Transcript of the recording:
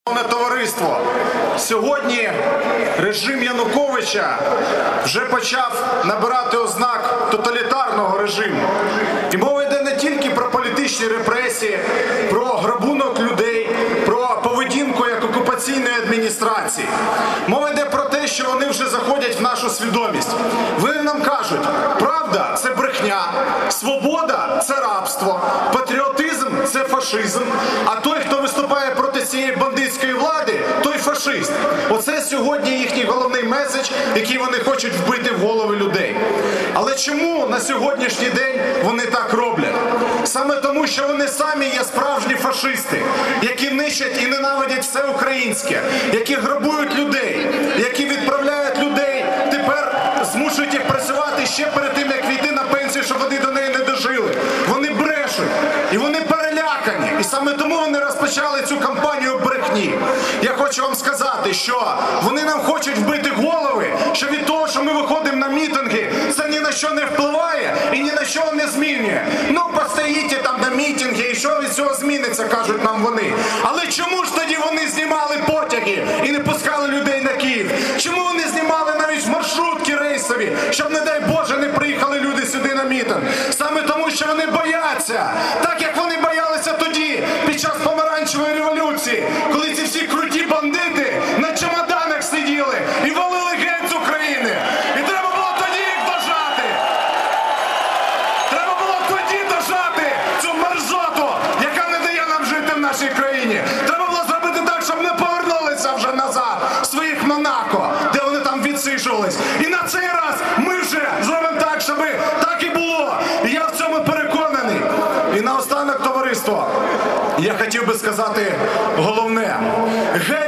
Шановне товариство, сьогодні режим Януковича вже почав набирати ознак тоталітарного режиму. І мова йде не тільки про політичні репресії, про грабунок людей, про поведінку як окупаційної адміністрації. Мова йде про те, що вони вже заходять в нашу свідомість. Вони нам кажуть, правда – це брехня, свобода – це рабство, патріотизм – це фашизм, а той, хто виступає проти цієї бандитської влади, той фашист. Оце сьогодні їхній головний меседж, який вони хочуть вбити в голови людей. Але чому на сьогоднішній день вони так роблять? Саме тому, що вони самі є справжні фашисти, які нищать і ненавидять все українське, які грабують людей, які відправляють людей, тепер змушують їх працювати ще перед тим, як війти на пенсію, щоб вони до неї не дожили. Вони брешуть, і вони перелякані. І саме тому вони розпочали цю кампанію брехні. Я хочу вам сказати, що вони нам хочуть вбити голови, що від того, що ми виходимо на мітинги, це ні на що не впливає і ні на що не змінює. Ну, постоїть там на мітинги, і що від цього зміниться, кажуть нам вони. Але чому ж тоді вони знімали потяги і не пускали людей на Київ? Чому вони знімали навіть маршрутки рейсові, щоб, не дай Боже, не приїхали люди сюди на мітинг? Саме тому, що вони бояться, так як вони боялися тоді, під час помаранчевої революції, коли ці всі круті бандити на чемоданах сиділи і валили геть з України. І треба було тоді їх дожати. Треба було тоді дожати цю мерзоту, яка не дає нам жити в нашій країні. Треба було зробити так, щоб не повернулися вже назад в своїх Монако, де вони там відсиджувались. І на цей раз ми вже зробимо так, щоб так і було. І я в цьому переконаний. І наостанок, товариство, я хотів би сказати головне. Геть